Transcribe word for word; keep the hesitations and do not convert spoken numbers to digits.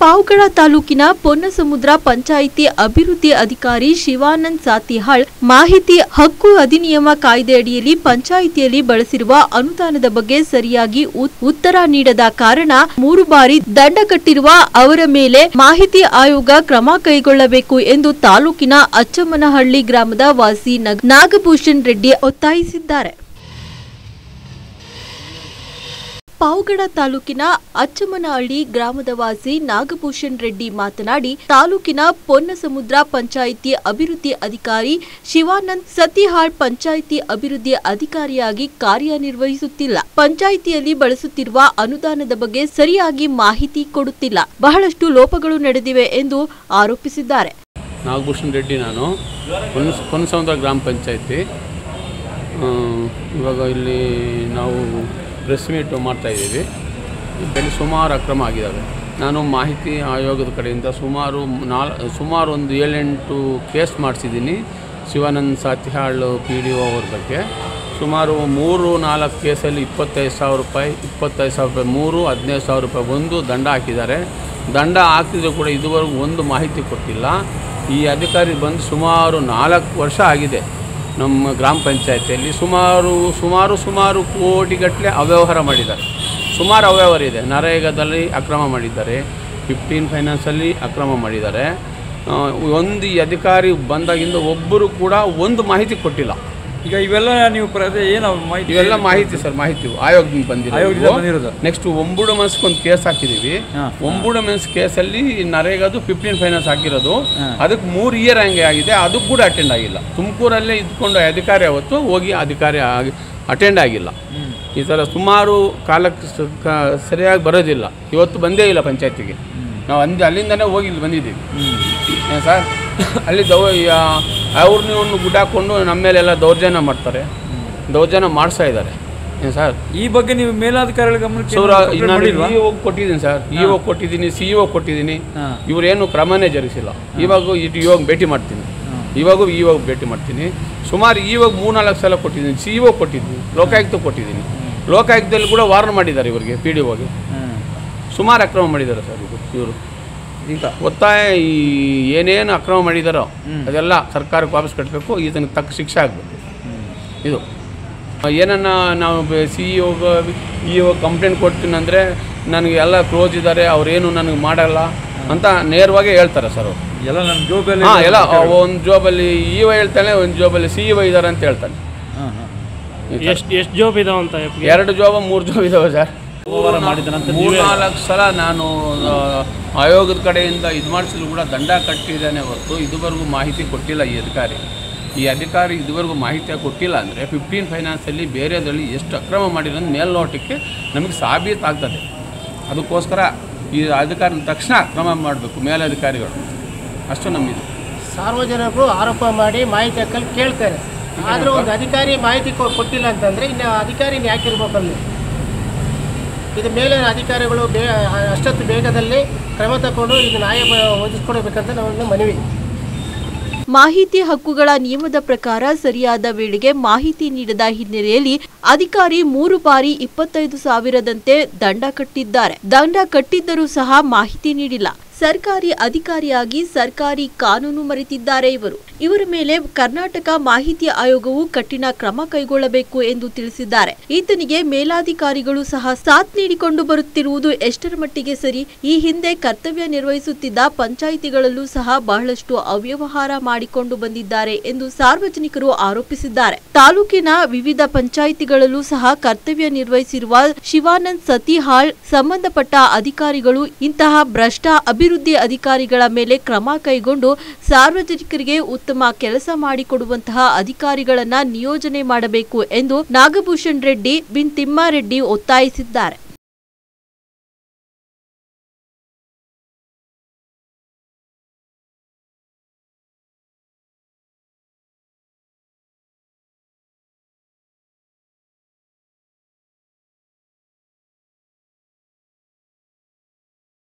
ಪಾವಗಡ ತಾಲೂಕಿನ ಪೊನ್ನಸಮುದ್ರ ಪಂಚಾಯಿತಿ ಅಭಿವೃದ್ಧಿ ಅಧಿಕಾರಿ ಶಿವಾನಂದ್ ಸಾತಿಹಾಳ್ ಮಾಹಿತಿ ಹಕ್ಕು ಅಧಿನಿಯಮ ಕಾಯ್ದೆಯಡಿಯಲ್ಲಿ ಪಂಚಾಯಿತಿಯಲ್ಲಿ ಬಳಸಿರುವ ಅನುದಾನದ ಬಗ್ಗೆ ಸರಿಯಾಗಿ ಉತ್ತರ ನೀಡದ ಕಾರಣ ಮೂರು ಬಾರಿ ದಂಡ ಕಟ್ಟಿರುವ ಅವರ ಮೇಲೆ ಮಾಹಿತಿ ಆಯೋಗ ಕ್ರಮ ಕೈಗೊಳ್ಳಬೇಕು ಎಂದು ತಾಲೂಕಿನ ಅಚ್ಚಮ್ಮನಹಳ್ಳಿ ಗ್ರಾಮದ ವಾಸಿ ನಾಗಭೂಷಣ್ ರೆಡ್ಡಿ ಒತ್ತಾಯಿಸಿದ್ದಾರೆ. ಪಾವಗಡ ತಾಲೂಕಿನ ಅಚ್ಚಮ್ಮನಹಳ್ಳಿ ಗ್ರಾಮದ ವಾಸಿ ನಾಗಭೂಷಣ್ ರೆಡ್ಡಿ ಮಾತನಾಡಿ, ತಾಲೂಕಿನ ಪೊನ್ನಸಮುದ್ರ ಪಂಚಾಯಿತಿ ಅಭಿವೃದ್ಧಿ ಅಧಿಕಾರಿ ಶಿವಾನಂದ್ ಸತಿಹಾಳ್ ಪಂಚಾಯಿತಿ ಅಭಿವೃದ್ಧಿ ಅಧಿಕಾರಿಯಾಗಿ ಕಾರ್ಯನಿರ್ವಹಿಸುತ್ತಿಲ್ಲ. ಪಂಚಾಯಿತಿಯಲ್ಲಿ ಬಳಸುತ್ತಿರುವ ಅನುದಾನದ ಬಗ್ಗೆ ಸರಿಯಾಗಿ ಮಾಹಿತಿ ಕೊಡುತ್ತಿಲ್ಲ. ಬಹಳಷ್ಟು ಲೋಪಗಳು ನಡೆದಿವೆ ಎಂದು ಆರೋಪಿಸಿದ್ದಾರೆ. ನಾಗಭೂಷಣ್ ರೆಡ್ಡಿ, ನಾನು ಪೊನ್ನಸಮುದ್ರ ಗ್ರಾಮ ಪಂಚಾಯಿತಿ. ಇವಾಗ ಇಲ್ಲಿ ನಾವು ಪ್ರೆಸ್ ಮೀಟ್ ಮಾಡ್ತಾಯಿದ್ದೀವಿ. ಇಲ್ಲಿ ಸುಮಾರು ಅಕ್ರಮ ಆಗಿದ್ದಾವೆ. ನಾನು ಮಾಹಿತಿ ಆಯೋಗದ ಕಡೆಯಿಂದ ಸುಮಾರು ನಾಲ್ ಸುಮಾರು ಒಂದು ಏಳೆಂಟು ಕೇಸ್ ಮಾಡಿಸಿದ್ದೀನಿ Shivanand Satihal P D O ಅವ್ರ ಬಗ್ಗೆ. ಸುಮಾರು ಮೂರು ನಾಲ್ಕು ಕೇಸಲ್ಲಿ ಇಪ್ಪತ್ತೈದು ಸಾವಿರ ರೂಪಾಯಿ ಇಪ್ಪತ್ತೈದು ಸಾವಿರ ರೂಪಾಯಿ ಮೂರು ಹದಿನೈದು ಸಾವಿರ ರೂಪಾಯಿ ಒಂದು ದಂಡ ಹಾಕಿದ್ದಾರೆ. ದಂಡ ಹಾಕಿದರೂ ಕೂಡ ಇದುವರೆಗೂ ಒಂದು ಮಾಹಿತಿ ಕೊಟ್ಟಿಲ್ಲ. ಈ ಅಧಿಕಾರಿ ಬಂದು ಸುಮಾರು ನಾಲ್ಕು ವರ್ಷ ಆಗಿದೆ. ನಮ್ಮ ಗ್ರಾಮ ಪಂಚಾಯತಿಯಲ್ಲಿ ಸುಮಾರು ಸುಮಾರು ಸುಮಾರು ಕೋಟಿಗಟ್ಟಲೆ ಅವ್ಯವಹಾರ ಮಾಡಿದ್ದಾರೆ. ಸುಮಾರು ಅವ್ಯವಹಾರ ಇದೆ. ನರೇಗಾದಲ್ಲಿ ಅಕ್ರಮ ಮಾಡಿದ್ದಾರೆ, ಫಿಫ್ಟೀನ್ ಫೈನಾನ್ಸಲ್ಲಿ ಅಕ್ರಮ ಮಾಡಿದ್ದಾರೆ. ಒಂದು ಈ ಅಧಿಕಾರಿ ಬಂದಾಗಿಂದ ಒಬ್ಬರು ಕೂಡ ಒಂದು ಮಾಹಿತಿ ಕೊಟ್ಟಿಲ್ಲ. ಈಗ ಇವೆಲ್ಲ ನೀವು ಏನು ಮಾಹಿತಿ? ಇವೆಲ್ಲ ಮಾಹಿತಿ ಸರ್, ಮಾಹಿತಿ ಆಯೋಗದಿಂದ ಬಂದಿರೋದು. ನೆಕ್ಸ್ಟ್ ಒಂಬುಡಮೆನ್ಸ್ಗೆ ಒಂದು ಕೇಸ್ ಹಾಕಿದ್ದೀವಿ. ಒಂಬುಡಮೆನ್ಸ್ ಕೇಸಲ್ಲಿ ನರೇಗಾದು ಫಿಫ್ಟೀನ್ ಫೈನಾನ್ಸ್ ಹಾಕಿರೋದು, ಅದಕ್ಕೆ ಮೂರು ಇಯರ್ ಹಂಗೆ ಆಗಿದೆ. ಅದು ಕೂಡ ಅಟೆಂಡ್ ಆಗಿಲ್ಲ. ತುಮಕೂರಲ್ಲೇ ಇದ್ಕೊಂಡು ಅಧಿಕಾರಿ ಅವತ್ತು ಹೋಗಿ ಅಧಿಕಾರಿ ಆಗಿ ಅಟೆಂಡ್ ಆಗಿಲ್ಲ. ಈ ಥರ ಸುಮಾರು ಕಾಲಕ್ಕೆ ಸರಿಯಾಗಿ ಬರೋದಿಲ್ಲ. ಇವತ್ತು ಬಂದೇ ಇಲ್ಲ ಪಂಚಾಯತಿಗೆ. ನಾವು ಅಂದು ಅಲ್ಲಿಂದನೇ ಹೋಗಿ ಇಲ್ಲಿ ಬಂದಿದ್ದೀವಿ ಸರ್. ಅಲ್ಲಿ ದೌ ಅವ್ರನ್ನ ಇವ್ರನ್ನ ಗುಡ್ಡಾಕೊಂಡು ನಮ್ಮ ಮೇಲೆಲ್ಲ ದೌರ್ಜನ್ಯ ಮಾಡ್ತಾರೆ, ದೌರ್ಜನ್ಯ ಮಾಡಿಸ್ತಾ ಇದ್ದಾರೆ ಏನು ಸರ್. ಈ ಬಗ್ಗೆ ನೀವು ಮೇಲಾಧಿಕಾರಿಗಳ ಗಮನಕ್ಕೆ ಸೌರ ನಾನು ಇ ಒ ಕೊಟ್ಟಿದ್ದೀನಿ ಸರ್, ಇ ಒ ಕೊಟ್ಟಿದ್ದೀನಿ, ಸಿ ಇ ಒ ಕೊಟ್ಟಿದ್ದೀನಿ. ಇವರೇನು ಕ್ರಮನೇ ಜರುಗಿಸಿಲ್ಲ. ಇವಾಗ ಇದು ಇವಾಗ ಭೇಟಿ ಮಾಡ್ತೀನಿ, ಇವಾಗೂ ಇವಾಗ ಭೇಟಿ ಮಾಡ್ತೀನಿ. ಸುಮಾರು ಇವಾಗ ಮೂರು ನಾಲ್ಕು ಸಲ ಕೊಟ್ಟಿದ್ದೀನಿ, ಸಿ ಇ ಒ ಕೊಟ್ಟಿದ್ದೀನಿ, ಲೋಕಾಯುಕ್ತ ಕೊಟ್ಟಿದ್ದೀನಿ. ಲೋಕಾಯುಕ್ತದಲ್ಲಿ ಕೂಡ ವಾರ್ನ್ ಮಾಡಿದ್ದಾರೆ ಇವರಿಗೆ, ಪಿ ಡಿ ಒಗೆ. ಸುಮಾರು ಅಕ್ರಮ ಮಾಡಿದ್ದಾರೆ ಸರ್ ಇದು ಇವರು. ಈಗ ಒತ್ತಾಯ ಈ ಏನೇನು ಅಕ್ರಮ ಮಾಡಿದಾರೋ ಅದೆಲ್ಲ ಸರ್ಕಾರಕ್ಕೆ ವಾಪಸ್ ಕಟ್ಟಬೇಕು. ಇದನ್ನು ತಕ್ಕ ಶಿಕ್ಷೆ ಆಗಬೇಕು. ಇದು ಏನನ್ನ ನಾವು C E O E O complaint ಕೊಡ್ತೀನಂದರೆ ನನಗೆ ಎಲ್ಲ ಕ್ಲೋಸ್ ಇದ್ದಾರೆ, ಅವರೇನು ನನಗೆ ಮಾಡಲ್ಲ ಅಂತ ನೇರವಾಗಿ ಹೇಳ್ತಾರೆ ಸರ್ ಅವರು. ಎಲ್ಲ ನನ್ನ ಜಾಬಲ್ಲಿ ಹಾಂ ಎಲ್ಲ ಒಂದು ಜಾಬಲ್ಲಿ ಇ ಒ ಹೇಳ್ತಾನೆ, ಒಂದು ಜಾಬಲ್ಲಿ ಸಿ ಇ ಒ ಇದ್ದಾರೆ ಅಂತ ಹೇಳ್ತಾನೆ. ಎಷ್ಟು ಎಷ್ಟು ಜಾಬ್ ಇದಾವೆ ಅಂತ? ಎರಡು ಜಾಬ್ ಮೂರು ಜಾಬ್ ಇದಾವೆ ಸರ್. ಮೂರು ನಾಲ್ಕು ಸಲ ನಾನು ಆಯೋಗದ ಕಡೆಯಿಂದ ಇದು ಮಾಡಿಸಿದ್ರು ಕೂಡ ದಂಡ ಕಟ್ಟಿದ್ದಾನೆ ಹೊರತು ಇದುವರೆಗೂ ಮಾಹಿತಿ ಕೊಟ್ಟಿಲ್ಲ ಈ ಅಧಿಕಾರಿ. ಈ ಅಧಿಕಾರಿ ಇದುವರೆಗೂ ಮಾಹಿತಿ ಕೊಟ್ಟಿಲ್ಲ ಅಂದರೆ ಫಿಫ್ಟೀನ್ ಫೈನಾನ್ಸಲ್ಲಿ ಬೇರೆದರಲ್ಲಿ ಎಷ್ಟು ಅಕ್ರಮ ಮಾಡಿರೋದು ಮೇಲ್ನೋಟಕ್ಕೆ ನಮಗೆ ಸಾಬೀತಾಗ್ತದೆ. ಅದಕ್ಕೋಸ್ಕರ ಈ ಅಧಿಕಾರಿ ತಕ್ಷಣ ಕ್ರಮ ಮಾಡಬೇಕು ಮೇಲಧಿಕಾರಿಗಳು. ಅಷ್ಟು ನಮ್ಮಿದು. ಸಾರ್ವಜನಿಕರು ಆರೋಪ ಮಾಡಿ ಮಾಹಿತಿ ಹಾಕಲು ಕೇಳ್ತಾರೆ, ಆದರೆ ಒಂದು ಅಧಿಕಾರಿ ಮಾಹಿತಿ ಕೊಟ್ಟಿಲ್ಲ ಅಂತಂದರೆ ಇನ್ನು ಅಧಿಕಾರಿ ಯಾಕಿರ್ಬೇಕಲ್ಲಿ? ಇದು ಮೇಲೆ ಅಧಿಕಾರಿಗಳು ಬೇ ಅಷ್ಟೊತ್ತು ಬೇಗದಲ್ಲಿ ಕ್ರಮ ತಗೊಂಡು ಇದು ನ್ಯಾಯ ಒದಗಿಸ್ಕೊಡ್ಬೇಕಂತ ನಾವು ಮನವಿ. ಮಾಹಿತಿ ಹಕ್ಕುಗಳ ನಿಯಮದ ಪ್ರಕಾರ ಸರಿಯಾದ ವೇಳೆಗೆ ಮಾಹಿತಿ ನೀಡದ ಹಿನ್ನೆಲೆಯಲ್ಲಿ ಅಧಿಕಾರಿ ಮೂರು ಬಾರಿ ಇಪ್ಪತ್ತೈದು ಸಾವಿರದಂತೆ ದಂಡ ಕಟ್ಟಿದ್ದಾರೆ. ದಂಡ ಕಟ್ಟಿದ್ದರೂ ಸಹ ಮಾಹಿತಿ ನೀಡಿಲ್ಲ. ಸರ್ಕಾರಿ ಅಧಿಕಾರಿಯಾಗಿ ಸರ್ಕಾರಿ ಕಾನೂನು ಮರೆತಿದ್ದಾರೆ ಇವರು. ಇವರ ಮೇಲೆ ಕರ್ನಾಟಕ ಮಾಹಿತಿ ಆಯೋಗವು ಕಠಿಣ ಕ್ರಮ ಕೈಗೊಳ್ಳಬೇಕು ಎಂದು ತಿಳಿಸಿದ್ದಾರೆ. ಈತನಿಗೆ ಮೇಲಾಧಿಕಾರಿಗಳು ಸಹ ಸಾಥ್ ನೀಡಿಕೊಂಡು ಬರುತ್ತಿರುವುದು ಎಷ್ಟರ ಮಟ್ಟಿಗೆ ಸರಿ? ಈ ಹಿಂದೆ ಕರ್ತವ್ಯ ನಿರ್ವಹಿಸುತ್ತಿದ್ದ ಪಂಚಾಯಿತಿಗಳಲ್ಲೂ ಸಹ ಬಹಳಷ್ಟು ಅವ್ಯವಹಾರ ಮಾಡಿಕೊಂಡು ಬಂದಿದ್ದಾರೆ ಎಂದು ಸಾರ್ವಜನಿಕರು ಆರೋಪಿಸಿದ್ದಾರೆ. ತಾಲೂಕಿನ ವಿವಿಧ ಪಂಚಾಯಿತಿಗಳಲ್ಲೂ ಸಹ ಕರ್ತವ್ಯ ನಿರ್ವಹಿಸಿರುವ ಶಿವಾನಂದ್ ಸತಿಹಾಳ್ ಸಂಬಂಧಪಟ್ಟ ಅಧಿಕಾರಿಗಳು ಇಂತಹ ಭ್ರಷ್ಟ ಅಭಿವೃದ್ಧಿ ಅಧಿಕಾರಿಗಳ ಮೇಲೆ ಕ್ರಮ ಕೈಗೊಂಡು ಸಾರ್ವಜನಿಕರಿಗೆ ಉತ್ತಮ ಕೆಲಸ ಮಾಡಿಕೊಡುವಂತಹ ಅಧಿಕಾರಿಗಳನ್ನ ನಿಯೋಜನೆ ಮಾಡಬೇಕು ಎಂದು ನಾಗಭೂಷಣ್ ರೆಡ್ಡಿ ಬಿನ್ ತಿಮ್ಮಾರೆಡ್ಡಿ ಒತ್ತಾಯಿಸಿದ್ದಾರೆ.